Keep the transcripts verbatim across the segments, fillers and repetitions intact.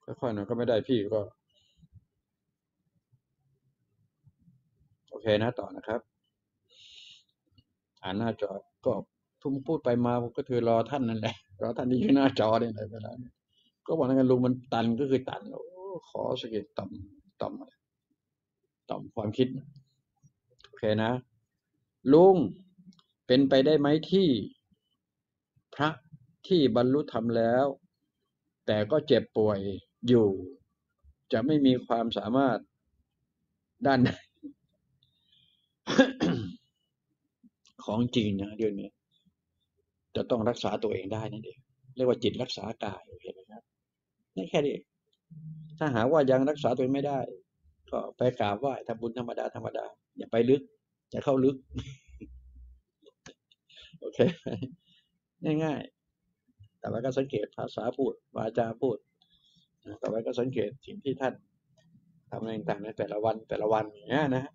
ค่อยๆหน่อยก็ไม่ได้พี่ก็โอเคนะต่อนะครับอ่านหน้าจอก็ทุ่มพูดไปมาผมก็คือรอท่านนั่นแหละรอท่านที่อยู่หน้าจอเนี่ยแหละเวลานี้ก็บอกงั้นลุงมันตันก็คือตันโอ้ขอสะกิดต่ำต่ำต่ำความคิดโอเคนะลุงเป็นไปได้ไหมที่พระที่บรรลุธรรมแล้วแต่ก็เจ็บป่วยอยู่จะไม่มีความสามารถด้าน ของจริงนะเดี๋ยวนี้จะต้องรักษาตัวเองได้นั่นเองเรียกว่าจิตรักษากายเห็นไหมครับนี่แค่นี้ถ้าหาว่ายังรักษาตัวเองไม่ได้ก็ไปกราบไหว้ทำบุญธรรมดาธรรมดาอย่าไปลึกอย่าเข้าลึกโอเคง่ายๆแต่ว่าก็สังเกตภาษาพูดวาจาพูดต่อไปก็สังเกตสิ่งที่ท่านทำอะไรต่างๆในแต่ละวันแต่ละวันอย่างนี้นะ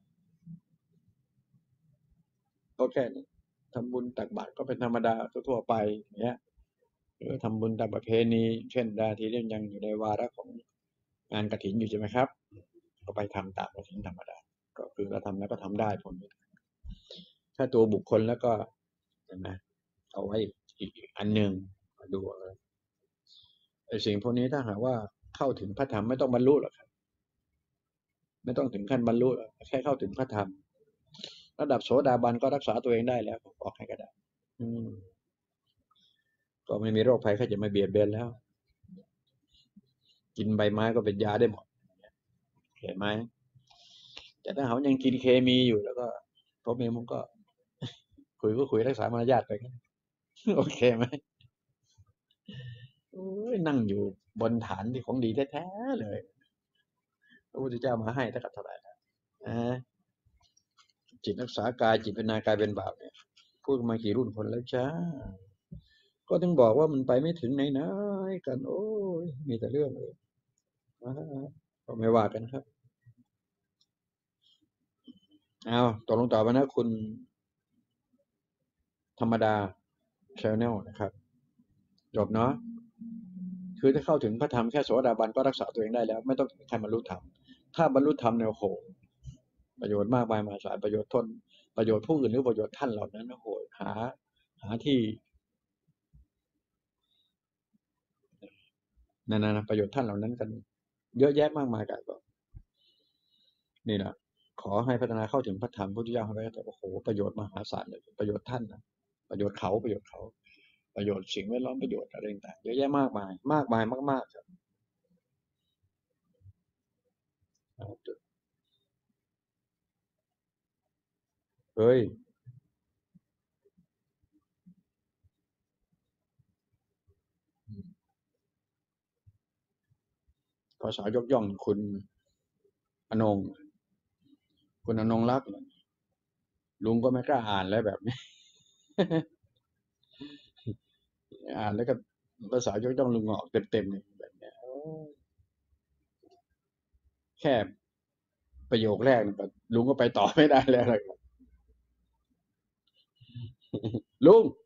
ก็แค่นี้ทำบุญตักบาตรก็เป็นธรรมดาทั่วๆไปอย่างเงี้ยหรือทำบุญตามประเพณีเช่นดาทีเรื่องยังอยู่ในวาระของงานกฐินอยู่ใช่ไหมครับก็ไปทำตามกฐินธรรมดาก็คือเราทำแล้วก็ทำได้ผลถ้าตัวบุคคลแล้วก็เห็นไหมเอาไว้อีกอันหนึ่งมาดูไอ้สิ่งพวกนี้ถ้าหากว่าเข้าถึงพระธรรมไม่ต้องบรรลุหรอกครับไม่ต้องถึงขั้นบรรลุแค่เข้าถึงพระธรรมระดับโสดาบันก็รักษาตัวเองได้แล้วบอกให้ก็ได้อืมก็ไม่มีโรคภัยแค่จะมาเบียดเบียนแล้วกินใบไม้ก็เป็นยาได้หมดเห็นไหมแต่ถ้าเขายังกินเคมีอยู่แล้วก็พอเมมันก็คุยก็คุยรักษามารยาทไปกันโอเคไหมโอ้ยนั่งอยู่บนฐานที่ของดีแท้ๆเลยพระพุทธเจ้ามาให้ถ้ากับเท่าไหร่แล้วนะจิตรักษากายจิตเป็นนากายเป็นบาปเนี่ยพูดมากี่รุ่นคนแล้วจ้าก็ต้องบอกว่ามันไปไม่ถึงไหนๆกันโอ้ยมีแต่เรื่องเลยก็ไม่ว่ากันครับเอาตกลงต่อไปนะคุณธรรมดาชแนลนะครับจบเนาะคือถ้าเข้าถึงพระธรรมแค่โสดาบันก็รักษาตัวเองได้แล้วไม่ต้องใครบรรลุธรรมถ้าบรรลุธรรมเนี่ยโอ้โหประโยชน์มากมายมหาศาลประโยชน์ทนประโยชน์ผู้อื่นหรือประโยชน์ท่านเหล่านั้นโอ้โหหาหาที่นานาประโยชน์ท่านเหล่านั้นกันเยอะแยะมากมายกันก็นี่นะขอให้พัฒนาเข้าถึงพระธรรมพุทธเจ้าให้ได้แต่โอ้โหประโยชน์มหาศาลเลยประโยชน์ท่านนะประโยชน์เขาประโยชน์เขาประโยชน์สิ่งแวดล้อมประโยชน์อะไรต่างๆเยอะแยะมากมายมากมายมากๆครับเฮ้ยภาษายกย่องคุณอนงคุณอนงรักลุงก็ไม่กล้าอ่านแล้วแบบนี้อ่านแล้วก็ภาษายกย่องลุงออกเต็มๆเลยแบบนี้แค่ประโยคแรกลุงก็ไปต่อไม่ได้แล้วเลยลุง